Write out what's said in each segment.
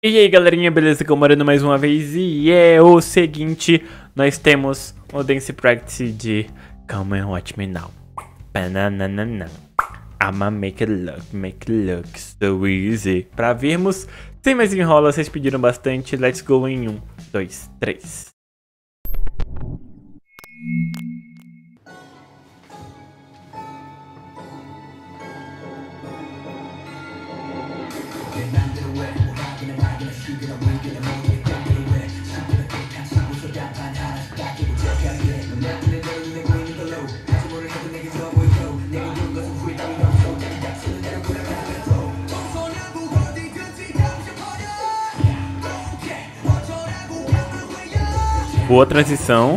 E aí galerinha, beleza? Comemorando mais uma vez. E é o seguinte, nós temos o Dance Practice de Come and Watch Me Now. Bananana. I'ma make it look so easy. Pra vermos, sem mais enrola, vocês pediram bastante. Let's go em 1, 2, 3. Boa transição.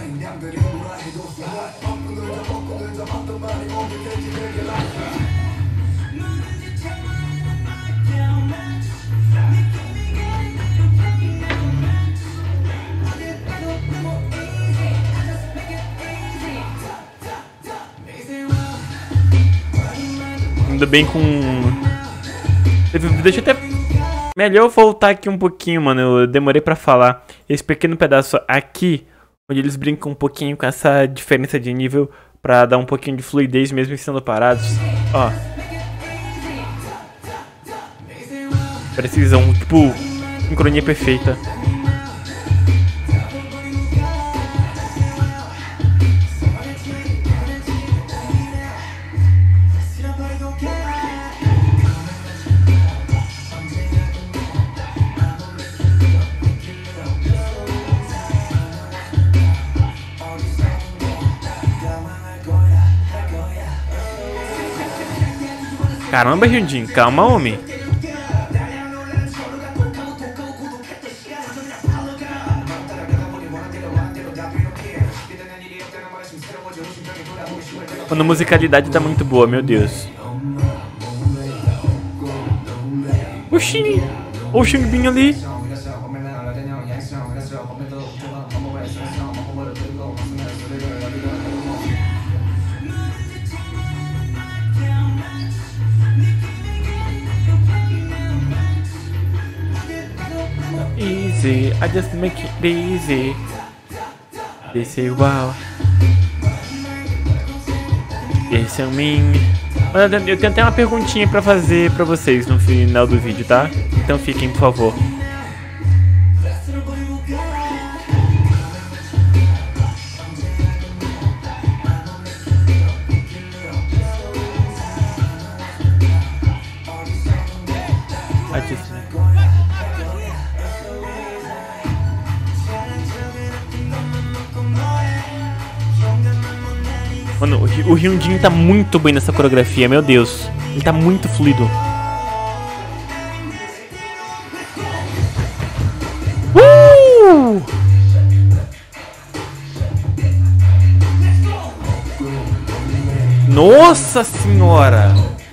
Indo bem com... Deixa eu até... Melhor voltar aqui um pouquinho, mano. Eu demorei pra falar. Esse pequeno pedaço aqui, onde eles brincam um pouquinho com essa diferença de nível pra dar um pouquinho de fluidez mesmo estando parados. Ó. Precisam, tipo, sincronia perfeita. Caramba, Hyundin, calma, homem. Mano, a musicalidade tá muito boa, meu Deus. Oxi, o Xingbin ali. Easy, I just make it easy. They say wow. Esse é o mim. Eu tenho até uma perguntinha pra fazer pra vocês no final do vídeo, tá? Então fiquem, por favor. Mano, o Hyundin tá muito bem nessa coreografia, meu Deus. Ele tá muito fluido. Nossa senhora!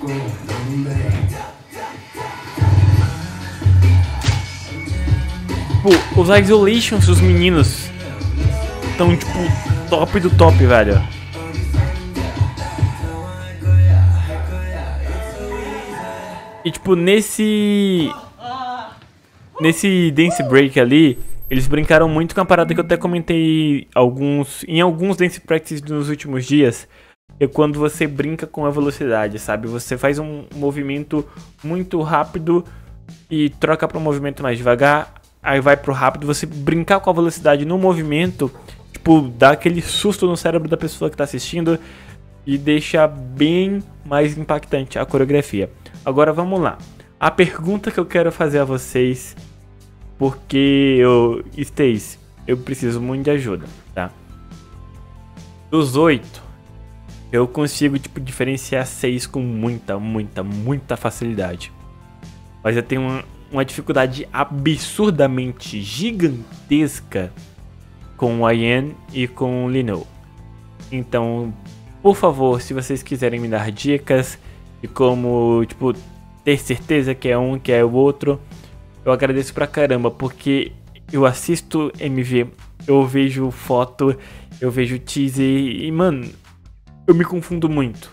Tipo, os isolations dos meninos estão, tipo, top do top, velho. E tipo, nesse dance break ali, eles brincaram muito com a parada que eu até comentei em alguns dance practices nos últimos dias. É quando você brinca com a velocidade, sabe? Você faz um movimento muito rápido e troca para um movimento mais devagar, aí vai pro rápido. Você brincar com a velocidade no movimento, tipo, dá aquele susto no cérebro da pessoa que tá assistindo e deixa bem mais impactante a coreografia. Agora vamos lá. A pergunta que eu quero fazer a vocês, porque Stace, eu preciso muito de ajuda, tá? Dos 8, eu consigo, tipo, diferenciar 6 com muita facilidade. Mas eu tenho uma dificuldade absurdamente gigantesca com o Ian e com o Lino. Então, por favor, se vocês quiserem me dar dicas de como, tipo, ter certeza que é um, que é o outro, eu agradeço pra caramba, porque eu assisto MV, eu vejo foto, eu vejo teaser e, mano, eu me confundo muito.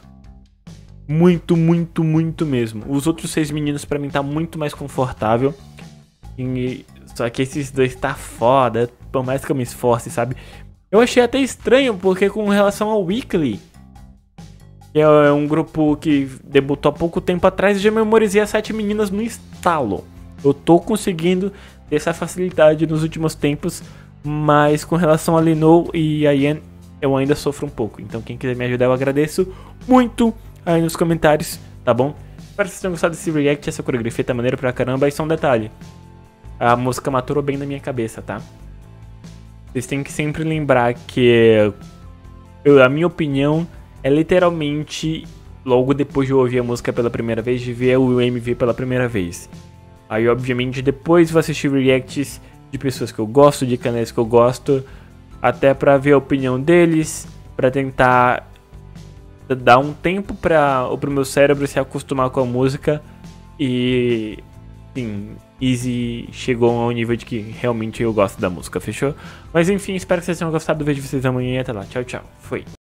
Muito mesmo. Os outros 6 meninos pra mim tá muito mais confortável. Só que esses dois tá foda, por mais que eu me esforce, sabe? Eu achei até estranho, porque com relação ao Weekly, que é um grupo que debutou há pouco tempo atrás, eu já memorizei as 7 meninas no estalo. Eu tô conseguindo ter essa facilidade nos últimos tempos, mas com relação a Linou e a Yan, eu ainda sofro um pouco. Então quem quiser me ajudar, eu agradeço muito aí nos comentários, tá bom? Espero que vocês tenham gostado desse react, essa coreografia tá maneira pra caramba. E só um detalhe, a música maturou bem na minha cabeça, tá? Vocês têm que sempre lembrar que a minha opinião é literalmente logo depois de eu ouvir a música pela primeira vez, de ver o MV pela primeira vez. Aí, obviamente, depois vou assistir reacts de pessoas que eu gosto, de canais que eu gosto, até pra ver a opinião deles, pra tentar dar um tempo pro meu cérebro se acostumar com a música. E, sim, Easy chegou ao nível de que realmente eu gosto da música, fechou? Mas enfim, espero que vocês tenham gostado, vejo vocês amanhã e até lá. Tchau, tchau. Fui.